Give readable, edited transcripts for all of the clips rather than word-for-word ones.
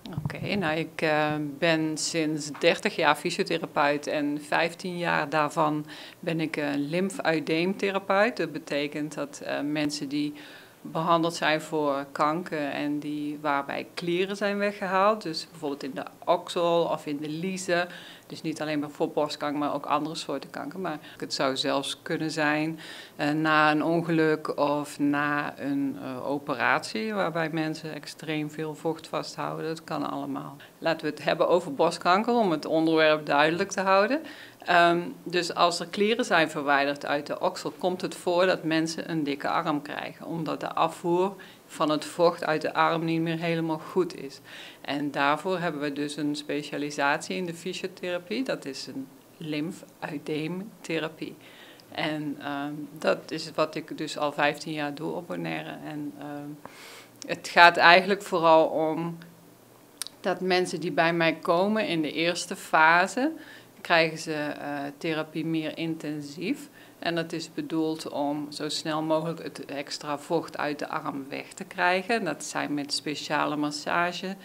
Oké, nou ik ben sinds 30 jaar fysiotherapeut en 15 jaar daarvan ben ik een lymfuideemtherapeut. Dat betekent dat mensen die behandeld zijn voor kanker en waarbij klieren zijn weggehaald, dus bijvoorbeeld in de oksel of in de liezen, dus niet alleen maar voor borstkanker, maar ook andere soorten kanker. Maar het zou zelfs kunnen zijn na een ongeluk of na een operatie waarbij mensen extreem veel vocht vasthouden. Dat kan allemaal. Laten we het hebben over borstkanker om het onderwerp duidelijk te houden. Dus als er klieren zijn verwijderd uit de oksel, komt het voor dat mensen een dikke arm krijgen, omdat de afvoer van het vocht uit de arm niet meer helemaal goed is. En daarvoor hebben we dus een specialisatie in de fysiotherapie, dat is een lymfuideemtherapie. En dat is wat ik dus al 15 jaar doe op Bonaire. En het gaat eigenlijk vooral om dat mensen die bij mij komen in de eerste fase, krijgen ze therapie meer intensief. En dat is bedoeld om zo snel mogelijk het extra vocht uit de arm weg te krijgen. Dat zijn met speciale massage.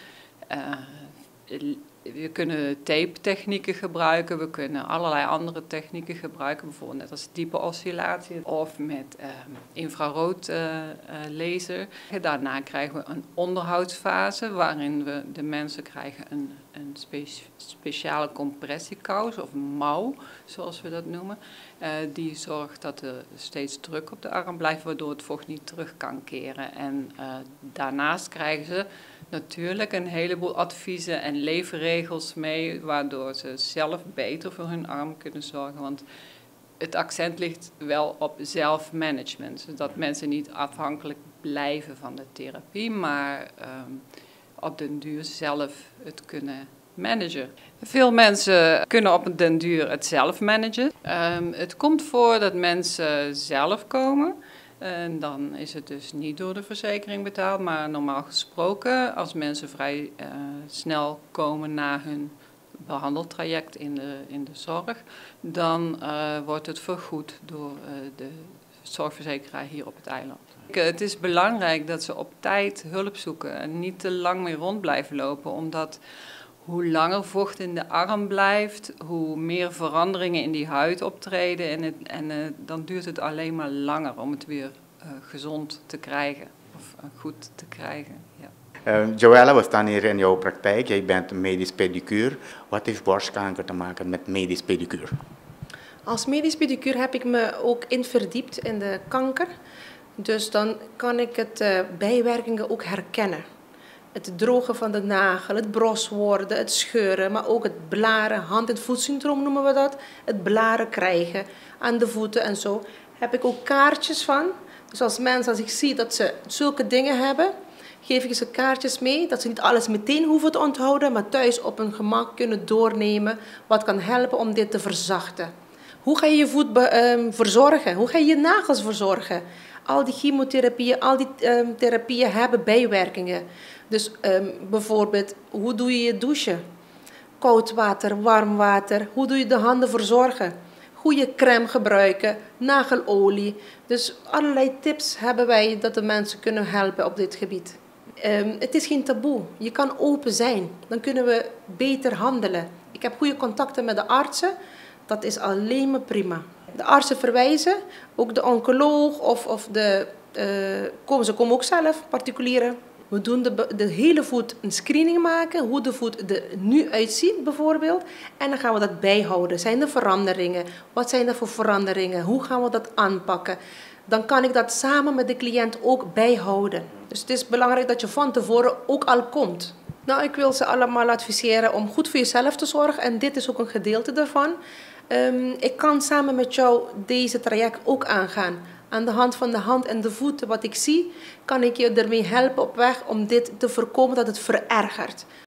We kunnen tape-technieken gebruiken, we kunnen allerlei andere technieken gebruiken, bijvoorbeeld net als diepe oscillatie of met infrarood laser. Daarna krijgen we een onderhoudsfase waarin we de mensen krijgen een speciale compressiekous of mouw, zoals we dat noemen. Die zorgt dat er steeds druk op de arm blijft, waardoor het vocht niet terug kan keren. En daarnaast krijgen ze natuurlijk een heleboel adviezen en leefregels mee, waardoor ze zelf beter voor hun arm kunnen zorgen. Want het accent ligt wel op zelfmanagement, zodat mensen niet afhankelijk blijven van de therapie, maar op den duur zelf het kunnen managen. Veel mensen kunnen op den duur het zelf managen. Het komt voor dat mensen zelf komen. En dan is het dus niet door de verzekering betaald, maar normaal gesproken, als mensen vrij snel komen na hun behandeltraject in de zorg, dan wordt het vergoed door de zorgverzekeraar hier op het eiland. Het is belangrijk dat ze op tijd hulp zoeken en niet te lang meer rond blijven lopen, omdat hoe langer vocht in de arm blijft, hoe meer veranderingen in die huid optreden en dan duurt het alleen maar langer om het weer gezond te krijgen of goed te krijgen. Ja. Joella, we staan hier in jouw praktijk. Jij bent medisch pedicure. Wat heeft borstkanker te maken met medisch pedicure? Als medisch pedicure heb ik me ook verdiept in de kanker. Dus dan kan ik het bijwerkingen ook herkennen. Het drogen van de nagel, het bros worden, het scheuren, maar ook het blaren, hand- en voetsyndroom noemen we dat. Het blaren krijgen aan de voeten en zo. Heb ik ook kaartjes van. Dus als ik zie dat ze zulke dingen hebben, geef ik ze kaartjes mee. Dat ze niet alles meteen hoeven te onthouden, maar thuis op hun gemak kunnen doornemen. Wat kan helpen om dit te verzachten. Hoe ga je je voet verzorgen? Hoe ga je je nagels verzorgen? Al die chemotherapieën, al die therapieën hebben bijwerkingen. Dus bijvoorbeeld, hoe doe je je douchen? Koud water, warm water. Hoe doe je de handen verzorgen? Goede crème gebruiken, nagelolie. Dus allerlei tips hebben wij dat de mensen kunnen helpen op dit gebied. Het is geen taboe. Je kan open zijn. Dan kunnen we beter handelen. Ik heb goede contacten met de artsen. Dat is alleen maar prima. De artsen verwijzen, ook de oncoloog ze komen ook zelf, particulieren. We doen de hele voet een screening maken, hoe de voet er nu uitziet bijvoorbeeld. En dan gaan we dat bijhouden. Zijn er veranderingen? Wat zijn er voor veranderingen? Hoe gaan we dat aanpakken? Dan kan ik dat samen met de cliënt ook bijhouden. Dus het is belangrijk dat je van tevoren ook al komt. Nou, ik wil ze allemaal adviseren om goed voor jezelf te zorgen. En dit is ook een gedeelte daarvan. Ik kan samen met jou deze traject ook aangaan. Aan de hand van de hand en de voeten, wat ik zie, kan ik je ermee helpen op weg om dit te voorkomen dat het verergert.